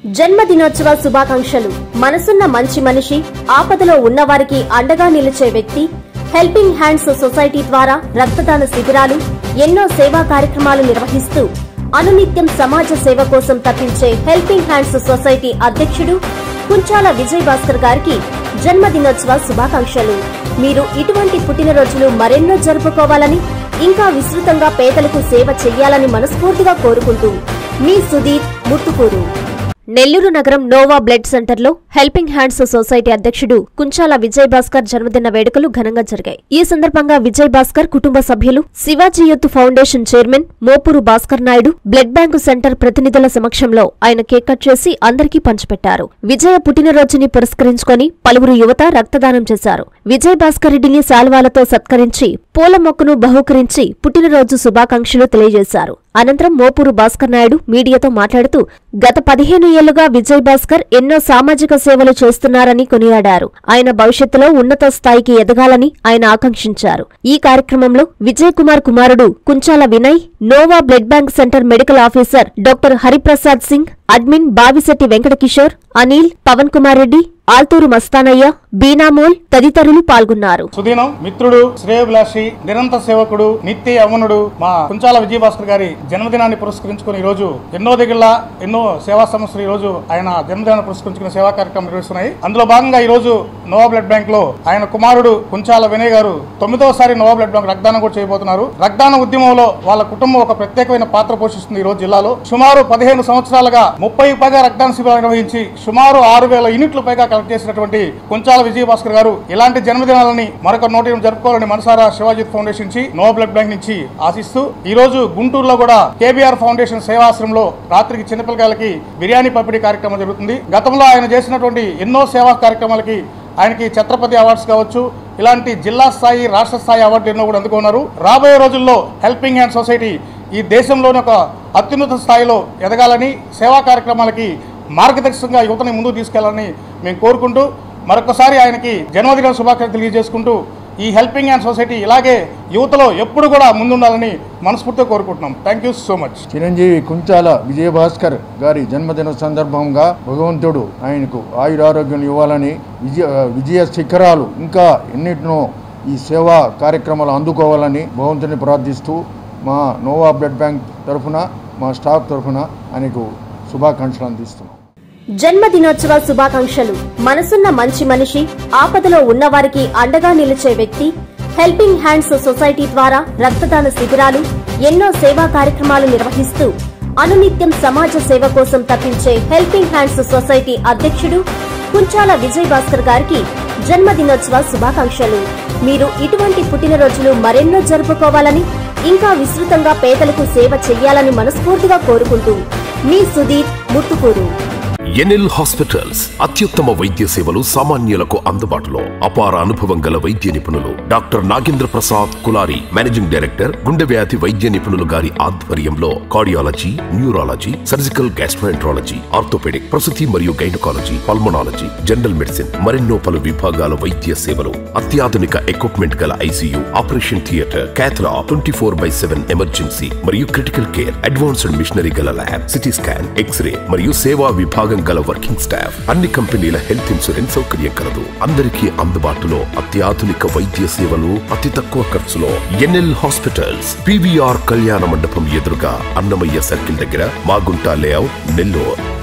జన్మదినోత్సవ శుభాకాంక్షలు. మనసున్న మంచి మనిషి, ఆపదలో ఉన్నవారికి అండగా నిలిచే వ్యక్తి, హెల్పింగ్ హ్యాండ్స్ సొసైటీ ద్వారా రక్తదాన శిబిరాలు, ఎన్నో సేవా కార్యక్రమాలు నిర్వహిస్తూ అనునిత్యం సమాజ సేవ కోసం తప్పించే హెల్పింగ్ హ్యాండ్స్ సొసైటీ అధ్యక్షుడు కుంచాల విజయ్ భాస్కర్ గారికి జన్మదినోత్సవ శుభాకాంక్షలు. మీరు ఇటువంటి పుట్టినరోజులు మరెన్నో జరుపుకోవాలని, ఇంకా విస్తృతంగా పేదలకు సేవ చెయ్యాలని మనస్ఫూర్తిగా కోరుకుంటూ మీ సుధీర్ ముత్తుకూరు. నెల్లూరు నగరం నోవా బ్లడ్ సెంటర్లో హెల్పింగ్ హ్యాండ్స్ సొసైటీ అధ్యక్షుడు కుంచాల విజయ్ భాస్కర్ జన్మదిన వేడుకలు ఘనంగా జరిగాయి. ఈ సందర్భంగా విజయ్ భాస్కర్ కుటుంబ సభ్యులు, Shivaji youth foundation chairman Mopur Bhaskar Naidu, blood bank centre ప్రతినిధుల సమక్షంలో ఆయన కేక్ కట్ చేసి అందరికీ పంచిపెట్టారు. విజయ పుట్టినరోజుని పురస్కరించుకొని పలువురు యువత రక్తదానం చేశారు. విజయ్ భాస్కర్ రెడ్డిని శాల్వాలతో సత్కరించి పూల మొక్కను బహూకరించి పుట్టినరోజు శుభాకాంక్షలు తెలియజేశారు. అనంతరం మోపూరు భాస్కర్ నాయుడు మీడియాతో మాట్లాడుతూ గత 15 ఏళ్లుగా విజయ్ భాస్కర్ ఎన్నో సామాజిక సేవలు చేస్తున్నారని కొనియాడారు. ఆయన భవిష్యత్తులో ఉన్నత స్థాయికి ఎదగాలని ఆయన ఆకాంక్షించారు. ఈ కార్యక్రమంలో విజయ్ కుమార్ కుమారుడు Kunchala Vinay, Nova blood bank centre medical officer doctor Hariprasad Singh, admin Bavisetti Venkatakishore, Anil, Pavan Kumar Reddy, Alturu Mastanaiah, Beenamol తదితరులు పాల్గొన్నారు. సుదీనం మిత్రుడు, శ్రేయోభిలాషి, నిరంతర సేవకుడు, నిత్య యవ్వనుడు మా కుంచాల విజయ్ భాస్కర్ గారి జన్మదినాన్ని పురస్కరించుకుని ఈ రోజు ఎన్నో సేవా సంస్థలు ఈ రోజు ఆయన జన్మదినాన్ని పురస్కరించుకుని సేవా కార్యక్రమం నిర్వహిస్తున్నాయి. అందులో భాగంగా ఈ రోజు నోవా బ్లడ్ బ్యాంక్ లో ఆయన కుమారుడు కుంచాల వినయ్ గారు 9వసారి నోవా బ్లడ్ బ్యాంక్ రక్తదానం కూడా చేయబోతున్నారు. రక్తదాన ఉద్యమంలో వాళ్ళ కుటుంబం ఒక ప్రత్యేకమైన పాత్ర పోషిస్తుంది. ఈ రోజు జిల్లాలో సుమారు 15 సంవత్సరాలుగా 30 పైగా రక్తదాన శిబిరాలు నిర్వహించి సుమారు 6000 యూనిట్లు పైగా కలెక్ట్ చేసినటువంటి కుంచాల విజయ్ భాస్కర్ గారు ఇలాంటి జన్మదినాలని మరొక 100 జరుపుకోవాలని మనసారా శివాజీ ఫౌండేషన్ నుంచి, నోవా బ్లడ్ బ్యాంక్ నుంచి ఆశిస్తూ ఈ రోజు గుంటూరులో కూడా కేబీఆర్ ఫౌండేషన్ సేవాశ్రమంలో రాత్రికి చిన్నపిల్లలకి బిర్యానీ పంపిణీ కార్యక్రమం జరుగుతుంది. గతంలో ఆయన చేసినటువంటి ఎన్నో సేవా కార్యక్రమాలకి ఆయనకి ఛత్రపతి అవార్డ్స్ కావచ్చు, ఇలాంటి జిల్లా స్థాయి, రాష్ట్ర స్థాయి అవార్డులు ఎన్నో కూడా అందుకున్నారు. రాబోయే రోజుల్లో హెల్పింగ్ హ్యాండ్ సొసైటీ ఈ దేశంలోని ఒక అత్యున్నత స్థాయిలో ఎదగాలని, సేవా కార్యక్రమాలకి మార్గదర్శకంగా యువతని ముందుకు తీసుకెళ్లాలని మేము కోరుకుంటూ మరొకసారి ఆయనకి జన్మదిన శుభాకాంక్షలు తెలియజేసుకుంటూ ఈ హెల్పింగ్ హ్యాండ్ సొసైటీ ఇలాగే యువతలో ఎప్పుడు కూడా ముందుండాలని మనస్ఫూర్తిగా కోరుకుంటున్నాం. Thank you so much. Chiranjeevi Kunchala Vijaya Bhaskar గారి జన్మదిన సందర్భంగా భగవంతుడు ఆయనకు ఆయురారోగ్యం ఇవ్వాలని, విజయ శిఖరాలు ఇంకా ఎన్నిటినో ఈ సేవా కార్యక్రమాలు అందుకోవాలని భగవంతుని ప్రార్థిస్తూ మా నోవా బ్లడ్ బ్యాంక్ తరఫున, మా స్టాఫ్ తరఫున ఆయనకు శుభాకాంక్షలు అందిస్తున్నాం. జన్మదినోత్సవ శుభాకాంక్షలు. మనసున్న మంచి మనిషి, ఆపదలో ఉన్నవారికి అండగా నిలిచే వ్యక్తి, హెల్పింగ్ హ్యాండ్స్ సొసైటీ ద్వారా రక్తదాన శిబిరాలు, ఎన్నో సేవా కార్యక్రమాలు నిర్వహిస్తూ అనునిత్యం సమాజ సేవ కోసం తప్పించే హెల్పింగ్ హ్యాండ్స్ సొసైటీ అధ్యక్షుడు కుంచాల విజయ్ భాస్కర్ గారికి జన్మదినోత్సవ శుభాకాంక్షలు. మీరు ఇటువంటి పుట్టినరోజులు మరెన్నో జరుపుకోవాలని, ఇంకా విస్తృతంగా పేదలకు సేవ చెయ్యాలని మనస్ఫూర్తిగా కోరుకుంటూ మీ సుధీర్ ముత్తుకూరు. ఎన్ఎల్ హాస్పిటల్స్ అత్యుత్తమ వైద్య సేవలు సామాన్యులకు అందుబాటులో. అపార అనుభవం గల వైద్య నిపుణులు doctor Nagendra Prasad Kulari, managing director, గుండె వ్యాధి వైద్య నిపుణులు గారి ఆధ్వర్యంలో cardiology, neurology, surgical gastroenterology, orthopaedic, ప్రసూతి మరియు గైనకాలజీ, పల్మనాలజీ, జనరల్ మెడిసిన్ మరెన్నో పలు విభాగాల వైద్య సేవలు, అత్యాధునిక ఎక్విప్మెంట్ గల ICU, operation theatre, cath lab, 24/7 emergency మరియు క్రిటికల్ కేర్, అడ్వాన్స్డ్ మిషనరీ గల ల్యాబ్, సిటీ స్కాన్, ఎక్స్రే మరియు సేవా విభాగం గల వర్కింగ్ స్టాఫ్, అన్ని కంపెనీల హెల్త్ ఇన్సూరెన్స్ సౌకర్యం కలదు. అందరికీ అందుబాటులో అత్యాధునిక వైద్య సేవలు అతి తక్కువ ఖర్చులో. ఎన్ఎల్ హాస్పిటల్స్, పీవీఆర్ కళ్యాణ మండపం ఎదురుగా, అన్నమయ్య సర్కిల్ దగ్గర, మాగుంట లేఅవుట్, నెల్లూరు.